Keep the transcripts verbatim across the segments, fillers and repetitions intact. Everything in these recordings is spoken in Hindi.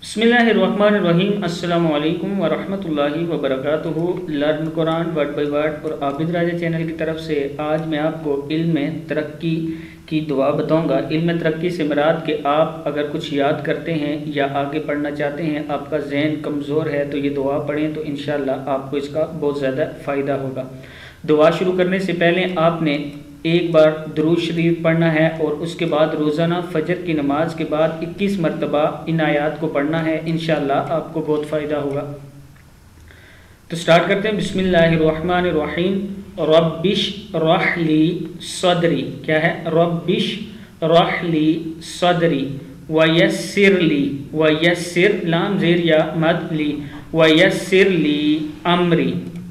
बिस्मिल्लाहिर्रहमानिर्रहीम अस्सलामु अलैकुम वरहमतुल्लाहि वबरकातुहू। Learn Quran word by word और आबिद राजा चैनल की तरफ से आज मैं आपको इल्म तरक्की की दुआ बताऊंगा। इल्म तरक्की से मुराद कि आप अगर कुछ याद करते हैं या आगे पढ़ना चाहते हैं, आपका जहन कमज़ोर है, तो ये दुआ पढ़ें तो इंशाअल्लाह आपको इसका बहुत ज़्यादा फ़ायदा होगा। दुआ शुरू करने से पहले आपने एक बार दुरूद शरीफ पढ़ना है और उसके बाद रोज़ाना फजर की नमाज के बाद इक्कीस मरतबा इन आयात को पढ़ना है। इंशाअल्लाह आपको बहुत फ़ायदा होगा। तो स्टार्ट करते हैं। बिस्मिल्लाहिर्रहमानिर्रहीम। रब्बिश रहली सदरी, क्या है? रब्बिश रहली सदरी वयस्सिरली, वयस्सिर लाम ज़ेर या मद ली, वयस्सिरली अमरी।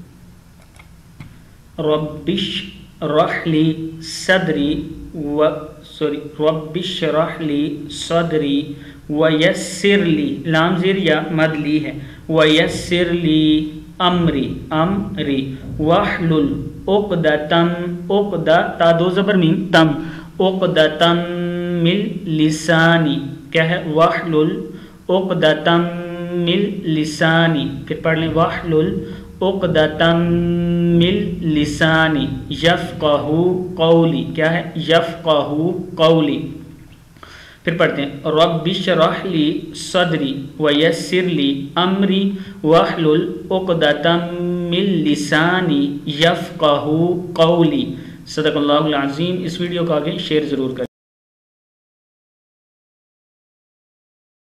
रब्बिश रहली सदरी व सॉरी रब्बिश रहली सदरी वयस्सिरली लाम ज़ेर या मद ली है, वयस्सिरली अमरी अमरी। वहलुल उक़दतम, उक़दा ता दो ज़बर मीम तम, उक़दतम मिन लिसानी, क्या है? वहलुल उक़दतम मिन लिसानी। फिर पढ़ लें वहलुल उक़दतम मिन लिसानी यफ़क़हू क़ौली, क्या है? यफ़क़हू क़ौली। फिर पढ़ते हैं रब्बिश रहली सदरी वयस्सिरली अमरी वहलुल उक़दतम मिन लिसानी यफ़क़हू क़ौली। सदक़ल्लाहुल अज़ीम। इस वीडियो को आगे शेयर ज़रूर करें।